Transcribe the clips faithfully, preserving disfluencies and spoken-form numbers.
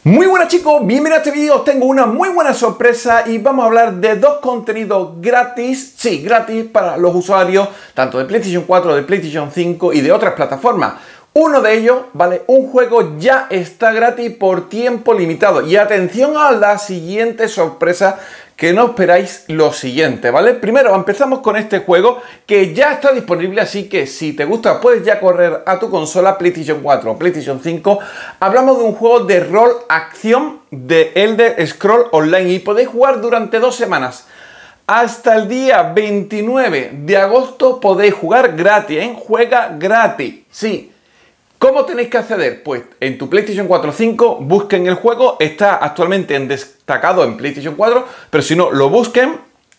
Muy buenas chicos, bienvenidos a este vídeo. Os tengo una muy buena sorpresa y vamos a hablar de dos contenidos gratis, sí, gratis para los usuarios tanto de PlayStation cuatro, de PlayStation cinco y de otras plataformas. Uno de ellos, ¿vale? Un juego ya está gratis por tiempo limitado. Y atención a la siguiente sorpresa, que no esperáis lo siguiente, ¿vale? Primero empezamos con este juego que ya está disponible, así que si te gusta puedes ya correr a tu consola PlayStation cuatro o PlayStation cinco. Hablamos de un juego de rol acción de Elder Scrolls Online y podéis jugar durante dos semanas. Hasta el día veintinueve de agosto podéis jugar gratis, ¿eh? Juega gratis, sí. ¿Cómo tenéis que acceder? Pues en tu PlayStation cuatro o cinco busquen el juego, está actualmente en destacado en PlayStation cuatro, pero si no, lo busquen,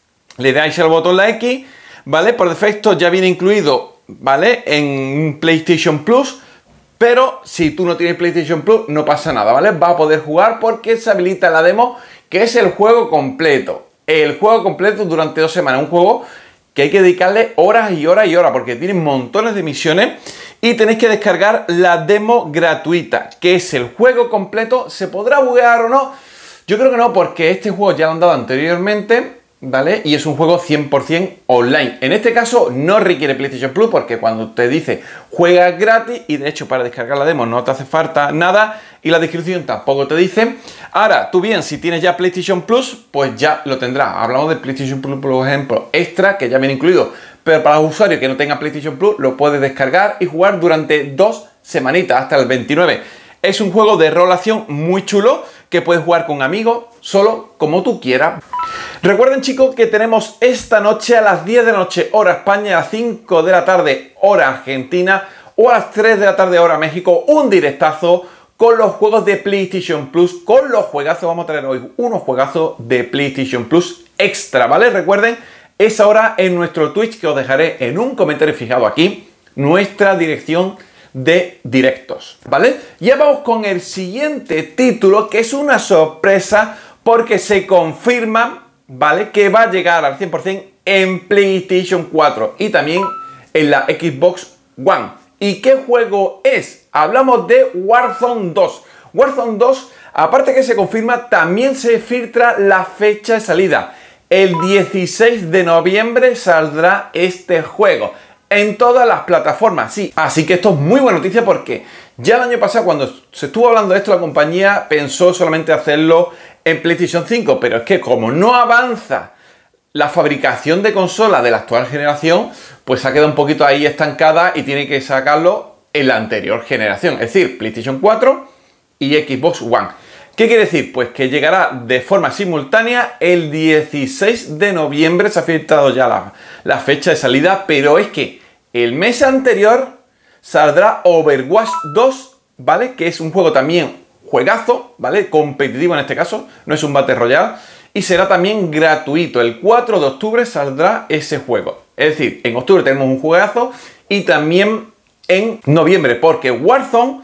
le dais al botón la X, ¿vale? Por defecto ya viene incluido, ¿vale? En PlayStation Plus, pero si tú no tienes PlayStation Plus no pasa nada, ¿vale? Va a poder jugar porque se habilita la demo, que es el juego completo. El juego completo durante dos semanas, un juego que hay que dedicarle horas y horas y horas porque tiene montones de misiones. Y tenéis que descargar la demo gratuita, que es el juego completo. ¿Se podrá buguear o no? Yo creo que no, porque este juego ya lo han dado anteriormente, ¿vale? Y es un juego cien por cien online. En este caso no requiere PlayStation Plus, porque cuando te dice juega gratis, y de hecho para descargar la demo no te hace falta nada, y la descripción tampoco te dice. Ahora, tú bien, si tienes ya PlayStation Plus, pues ya lo tendrás. Hablamos de PlayStation Plus, por ejemplo, Extra, que ya viene incluido. Pero para los usuarios que no tengan PlayStation Plus, lo puedes descargar y jugar durante dos semanitas, hasta el veintinueve. Es un juego de rol-acción muy chulo, que puedes jugar con amigos, solo, como tú quieras. Recuerden, chicos, que tenemos esta noche a las diez de la noche, hora España, a las cinco de la tarde, hora Argentina, o a las tres de la tarde, hora México, un directazo con los juegos de PlayStation Plus, con los juegazos. Vamos a traer hoy unos juegazos de PlayStation Plus extra, ¿vale? Recuerden, es ahora en nuestro Twitch, que os dejaré en un comentario fijado aquí, nuestra dirección de directos, ¿vale? Ya vamos con el siguiente título, que es una sorpresa porque se confirma, ¿vale? Que va a llegar al cien por cien en PlayStation cuatro y también en la Xbox One. ¿Y qué juego es? Hablamos de Warzone dos. Warzone dos, aparte que se confirma, también se filtra la fecha de salida. El dieciséis de noviembre saldrá este juego en todas las plataformas, sí. Así que esto es muy buena noticia porque ya el año pasado, cuando se estuvo hablando de esto, la compañía pensó solamente hacerlo en PlayStation cinco, pero es que como no avanza la fabricación de consolas de la actual generación, pues se ha quedado un poquito ahí estancada y tiene que sacarlo en la anterior generación, es decir, PlayStation cuatro y Xbox One. ¿Qué quiere decir? Pues que llegará de forma simultánea el dieciséis de noviembre, se ha filtrado ya la, la fecha de salida, pero es que el mes anterior saldrá Overwatch dos, ¿vale? Que es un juego también juegazo, ¿vale? Competitivo en este caso, no es un Battle Royale, y será también gratuito. El cuatro de octubre saldrá ese juego. Es decir, en octubre tenemos un juegazo y también en noviembre, porque Warzone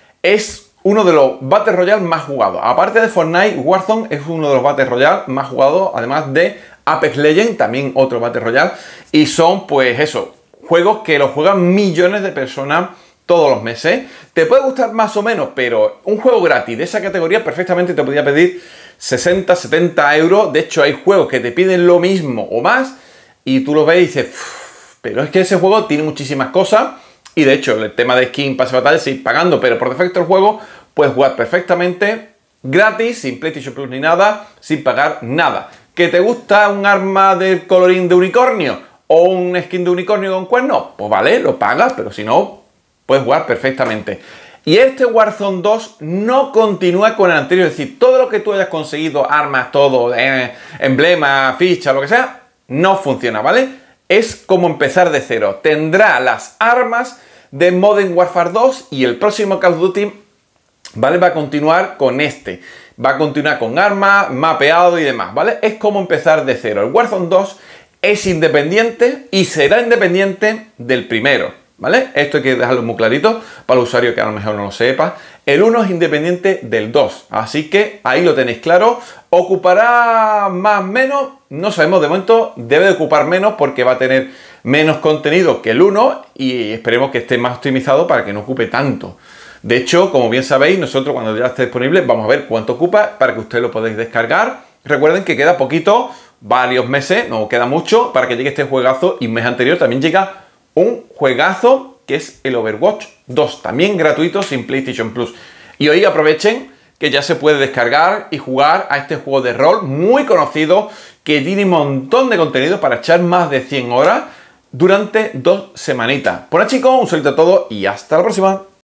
es uno de los Battle Royale más jugados. Aparte de Fortnite, Warzone es uno de los Battle Royale más jugados, además de Apex Legends, también otro Battle Royale. Y son, pues eso, juegos que los juegan millones de personas todos los meses. Te puede gustar más o menos, pero un juego gratis de esa categoría perfectamente te podría pedir sesenta, setenta euros. De hecho, hay juegos que te piden lo mismo o más y tú los ves y dices, pero es que ese juego tiene muchísimas cosas. Y de hecho, el tema de skin, pase de batalla, seguir pagando, pero por defecto el juego puedes jugar perfectamente gratis, sin PlayStation Plus ni nada, sin pagar nada. ¿Que te gusta un arma del colorín de unicornio o un skin de unicornio con cuernos? Pues vale, lo pagas, pero si no, puedes jugar perfectamente. Y este Warzone dos no continúa con el anterior, es decir, todo lo que tú hayas conseguido, armas, todo, eh, emblema, ficha, lo que sea, no funciona, ¿vale? Es como empezar de cero. Tendrá las armas de Modern Warfare dos y el próximo Call of Duty, ¿vale? Va a continuar con este. Va a continuar con armas, mapeado y demás, ¿vale? Es como empezar de cero. El Warzone dos es independiente y será independiente del primero, ¿vale? Esto hay que dejarlo muy clarito para el usuario que a lo mejor no lo sepa. El uno es independiente del dos, así que ahí lo tenéis claro. ¿Ocupará más o menos? No sabemos, de momento debe de ocupar menos porque va a tener menos contenido que el uno y esperemos que esté más optimizado para que no ocupe tanto. De hecho, como bien sabéis, nosotros cuando ya esté disponible vamos a ver cuánto ocupa para que ustedes lo podáis descargar. Recuerden que queda poquito, varios meses, no queda mucho para que llegue este juegazo, y el mes anterior también llega un juegazo que es el Overwatch dos, también gratuito sin PlayStation Plus. Y hoy aprovechen que ya se puede descargar y jugar a este juego de rol muy conocido que tiene un montón de contenido para echar más de cien horas durante dos semanitas. Bueno chicos, un saludo a todos y hasta la próxima.